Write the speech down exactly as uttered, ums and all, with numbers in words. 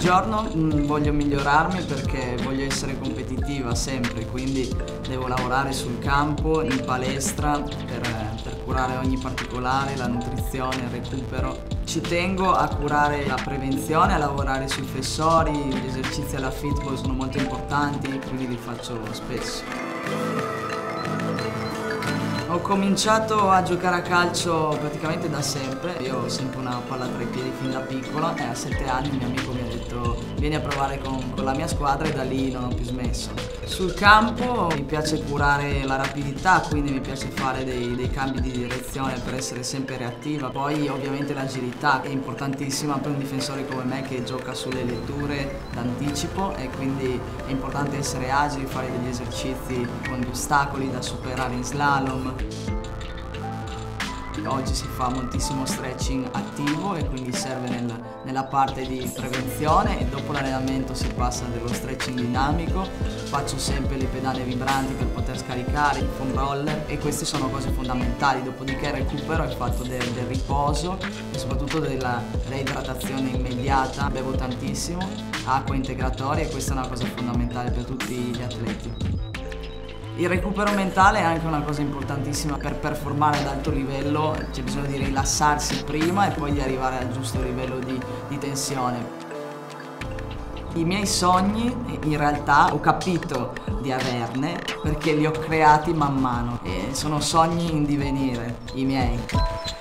giorno mh, voglio migliorarmi perché voglio essere competitiva sempre, quindi devo lavorare sul campo, in palestra per, per curare ogni particolare, la nutrizione, il recupero. Ci tengo a curare la prevenzione, a lavorare sui flessori, gli esercizi alla fitball sono molto importanti, quindi li faccio spesso. Ho cominciato a giocare a calcio praticamente da sempre. Io ho sempre una palla tra i piedi fin da piccola e a sette anni un mio amico mi ha detto vieni a provare con, con la mia squadra e da lì non ho più smesso. Sul campo mi piace curare la rapidità, quindi mi piace fare dei, dei cambi di direzione per essere sempre reattiva. Poi ovviamente l'agilità è importantissima per un difensore come me che gioca sulle letture d'anticipo e quindi è importante essere agili, fare degli esercizi con gli ostacoli da superare in slalom. Oggi si fa moltissimo stretching attivo e quindi serve nel, nella parte di prevenzione e dopo l'allenamento si passa dello stretching dinamico. Faccio sempre le pedane vibranti per poter scaricare, il foam roller e queste sono cose fondamentali. Dopodiché recupero e fatto del, del riposo e soprattutto della reidratazione immediata. Bevo tantissimo, acqua integratoria e questa è una cosa fondamentale per tutti gli atleti. Il recupero mentale è anche una cosa importantissima per performare ad alto livello, c'è bisogno di rilassarsi prima e poi di arrivare al giusto livello di, di tensione. I miei sogni in realtà ho capito di averne perché li ho creati man mano e sono sogni in divenire, i miei.